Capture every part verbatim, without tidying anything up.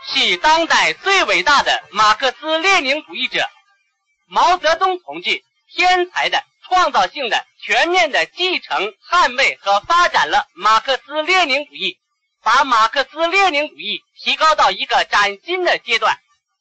是当代最伟大的马克思列宁主义者毛泽东同志天才的、创造性的、全面的继承、捍卫和发展了马克思列宁主义，把马克思列宁主义提高到一个崭新的阶段。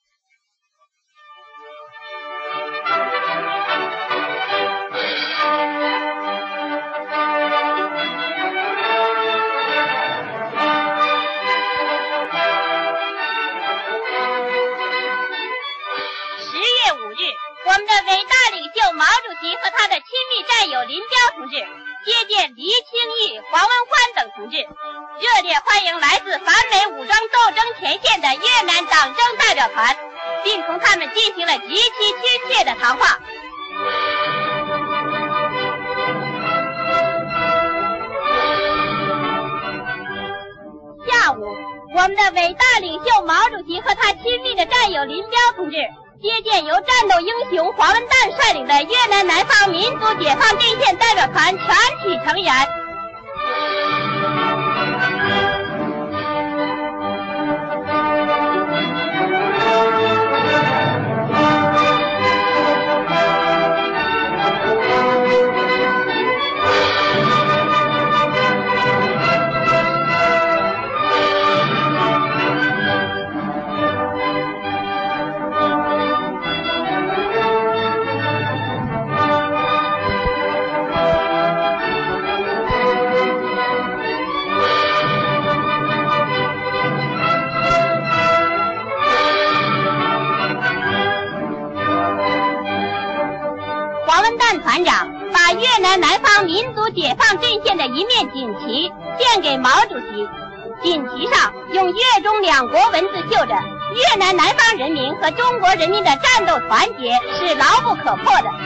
我们的伟大领袖毛主席和他的亲密战友林彪同志接见黎清义、黄文欢等同志，热烈欢迎来自反美武装斗争前线的越南党政代表团，并同他们进行了极其亲切的谈话。下午，我们的伟大领袖毛主席和他亲密的战友林彪同志接见由战斗英雄黄文旦率领的越南南方民族解放阵线代表团全体成员。团长把越南南方民族解放阵线的一面锦旗献给毛主席，锦旗上用越中两国文字绣着“越南南方人民和中国人民的战斗团结是牢不可破的”。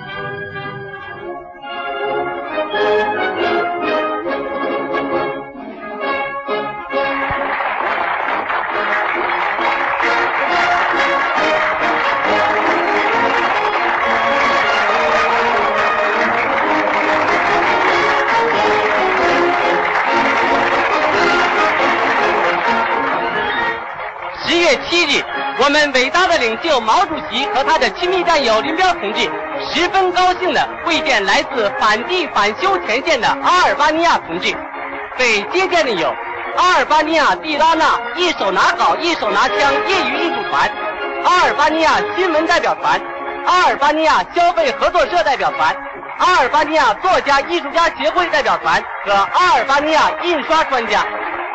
十月七日，我们伟大的领袖毛主席和他的亲密战友林彪同志十分高兴地会见来自反帝反修前线的阿尔巴尼亚同志。被接见的有阿尔巴尼亚蒂拉纳一手拿镐一手拿枪业余艺术团、阿尔巴尼亚新闻代表团、阿尔巴尼亚消费合作社代表团、阿尔巴尼亚作家艺术家协会代表团和阿尔巴尼亚印刷专家。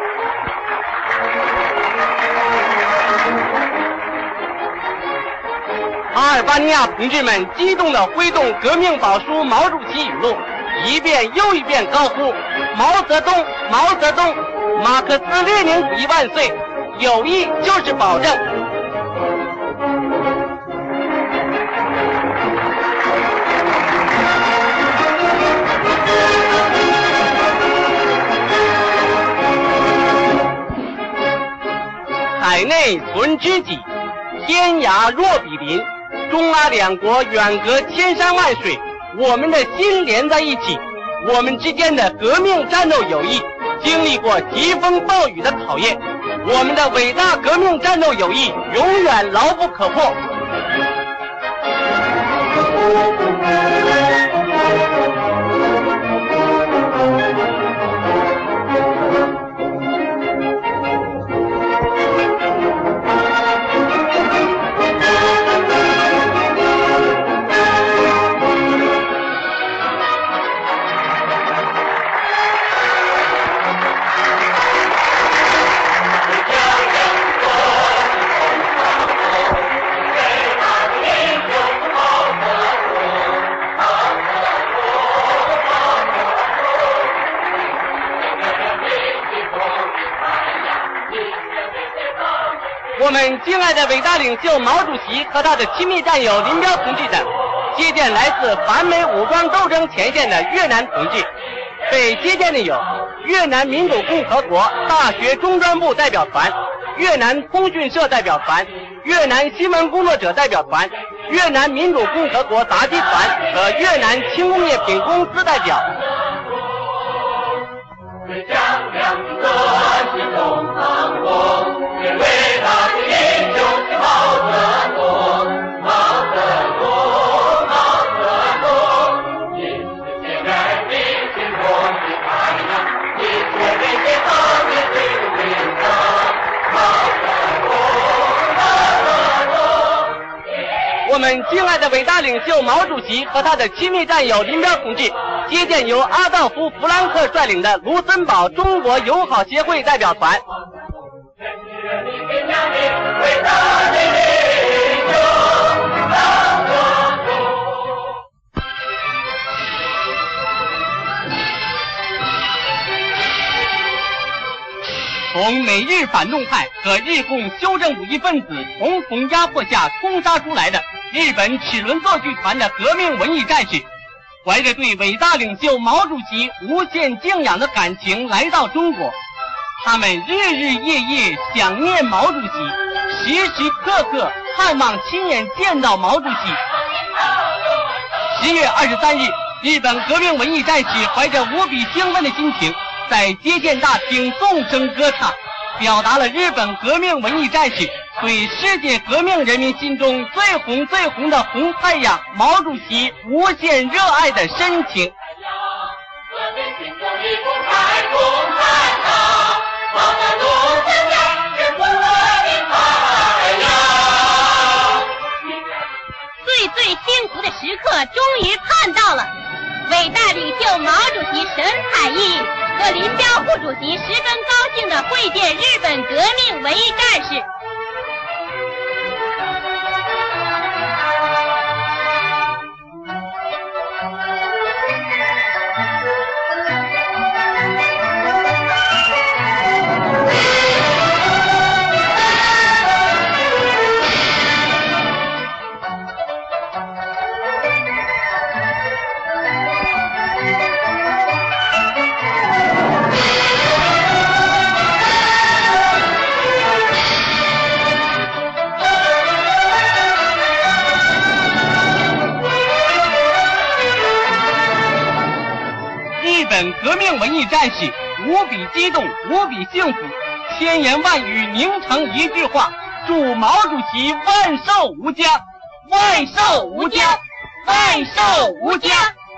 阿尔巴尼亚同志们激动地挥动革命宝书毛主席语录，一遍又一遍高呼毛泽东毛泽东，马克思列宁主义万岁，友谊就是保证。海内存知己，天涯若比邻。中阿两国远隔千山万水，我们的心连在一起，我们之间的革命战斗友谊经历过疾风暴雨的考验，我们的伟大革命战斗友谊永远牢不可破。我们敬爱的伟大领袖毛主席和他的亲密战友林彪同志等接见来自反美武装斗争前线的越南同志。被接见的有越南民主共和国大学中专部代表团、越南通讯社代表团、越南新闻工作者代表团、越南民主共和国杂技团和越南轻工业品公司代表。 将两个心中抗风，为伟大我们敬爱的伟大领袖毛主席和他的亲密战友林彪同志接见由阿道夫·弗兰克率领的卢森堡中国友好协会代表团。从美日反动派和日共修正主义分子重重压迫下冲杀出来的日本齿轮作剧团的革命文艺战士，怀着对伟大领袖毛主席无限敬仰的感情来到中国。他们日日夜夜想念毛主席，时时刻刻盼望亲眼见到毛主席。十月二十三日，日本革命文艺战士怀着无比兴奋的心情，在接见大厅纵声歌唱，表达了日本革命文艺战士对世界革命人民心中最红最红的红太阳毛主席无限热爱的深情。 最最幸福的时刻终于盼到了，伟大领袖毛主席神采奕奕和林彪副主席十分高兴地会见日本革命文艺战士。 革命文艺战士无比激动，无比幸福，千言万语凝成一句话：祝毛主席万寿无疆，万寿无疆，万寿无疆。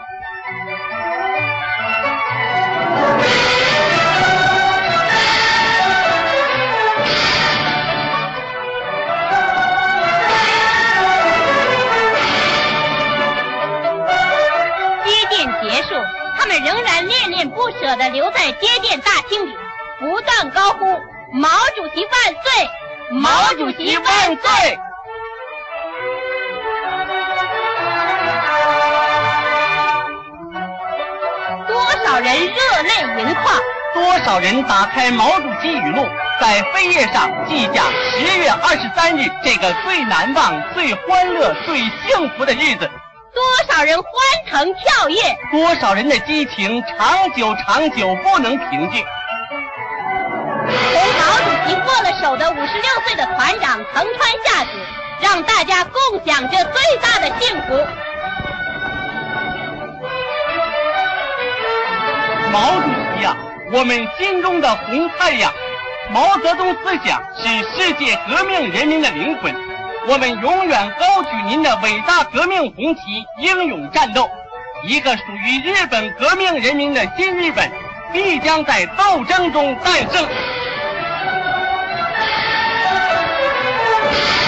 接见结束，他们仍然恋恋不舍地留在接见大厅里，不断高呼毛主席万岁， 毛主席万岁。 多少人热泪盈眶， 多少人打开毛主席语录，在扉页上记下十月二十三日这个最难忘、最欢乐、最幸福的日子。 多少人欢腾跳跃， 多少人的激情长久长久不能平静。 同毛主席握了手的五十六岁的团长藤川夏子，让大家共享这最大的幸福。 毛主席啊，我们心中的红太阳。毛泽东思想是世界革命人民的灵魂，我们永远高举您的伟大革命红旗，英勇战斗。一个属于日本革命人民的新日本，必将在斗争中诞生。